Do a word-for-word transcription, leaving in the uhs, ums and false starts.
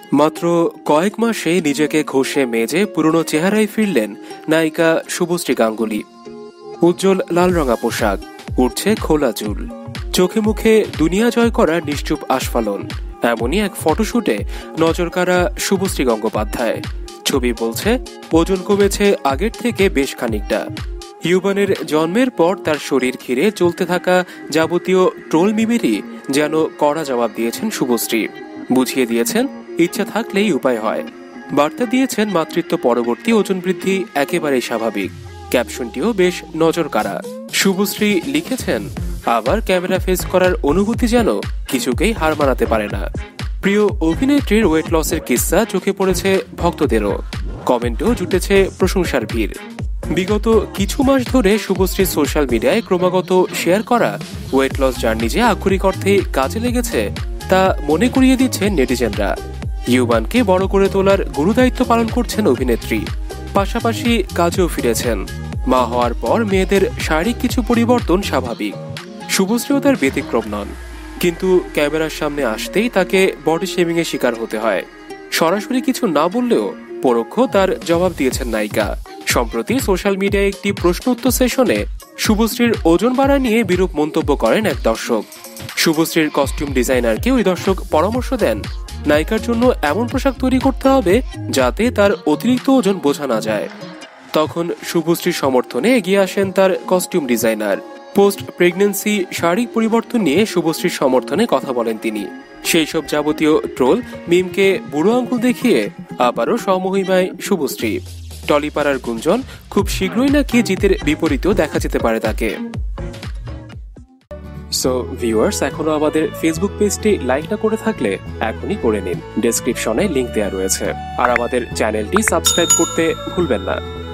মাত্র কয়েক মাসে নিজেকে ঘষে মেজে পুরনো চেহারায় ফিরলেন নায়িকা শুভশ্রী গাঙ্গুলী। উজ্জ্বল লাল রঙা পোশাক, উঠছে খোলা চুল, চোখে মুখে দুনিয়া জয় করার নিশ্চুপ আস্ফালন। এমনই এক ফটোশুটে নজর কাড়া শুভশ্রী গঙ্গোপাধ্যায়। ছবি বলছে ওজন কমেছে আগের থেকে বেশ খানিকটা। ইউবানের জন্মের পর তার শরীর ঘিরে চলতে থাকা যাবতীয় ট্রোল মিমেরই যেন কড়া জবাব দিয়েছেন শুভশ্রী। বুঝিয়ে দিয়েছেন ইচ্ছা থাকলেই উপায় হয়। বার্তা দিয়েছেন মাতৃত্ব পরবর্তী ওজন বৃদ্ধি একেবারেই স্বাভাবিক। ক্যাপশনটিও বেশ নজর কাড়া। শুভশ্রী লিখেছেন, আবার ক্যামেরা ফেস করার অনুভূতি যেন কিছুকেই হার মানাতে পারে না। প্রিয় অভিনেত্রীর ওয়েট লসের কিস্সা চোখে পড়েছে ভক্তদেরও। কমেন্টেও জুটেছে প্রশংসার ভিড়। বিগত কিছু মাস ধরে শুভশ্রীর সোশ্যাল মিডিয়ায় ক্রমাগত শেয়ার করা ওয়েট লস জার্নি যে আক্ষরিক অর্থে কাজে লেগেছে তা মনে করিয়ে দিচ্ছেন নেটিজেনরা। ইউবানকে বড় করে তোলার গুরুদায়িত্ব পালন করছেন অভিনেত্রী, পাশাপাশি কাজেও ফিরেছেন। মা হওয়ার পর মেয়েদের শারীরিক কিছু পরিবর্তন স্বাভাবিক। শুভশ্রীও তার ব্যতিক্রম নন, কিন্তু ক্যামেরার সামনে আসতেই তাকে বডি শেমিং এর শিকার হতে হয়। সরাসরি কিছু না বললেও পরোক্ষ তার জবাব দিয়েছেন নায়িকা। সম্প্রতি সোশ্যাল মিডিয়ায় একটি প্রশ্ন উত্তর সেশনে শুভশ্রীর ওজন বাড়া নিয়ে বিরূপ মন্তব্য করেন এক দর্শক। শুভশ্রীর কস্টিউম ডিজাইনারকে ওই দর্শক পরামর্শ দেন, নায়িকার জন্য এমন পোশাক তৈরি করতে হবে যাতে তার অতিরিক্ত ওজন বোঝা না যায়। তখন শুভশ্রীর সমর্থনে এগিয়ে আসেন তার কস্টিউম ডিজাইনার। পোস্ট প্রেগন্যান্সি শারীরিক পরিবর্তন নিয়ে শুভশ্রীর সমর্থনে কথা বলেন তিনি। সেই সব যাবতীয় ট্রোল মিমকে বুড়ো আঙ্গুল দেখিয়ে আবারও স্বমহিমায় শুভশ্রী। টলিপাড়ার গুঞ্জন, খুব শীঘ্রই নাকি জিতের বিপরীতেও দেখা যেতে পারে তাকে। সো ভিউয়ার্স, এখনো আমাদের ফেসবুক পেজটি লাইক না করে থাকলে এখনই করে নিন। ডেসক্রিপশনে লিংক দেওয়া রয়েছে। আর আমাদের চ্যানেলটি সাবস্ক্রাইব করতে ভুলবেন না।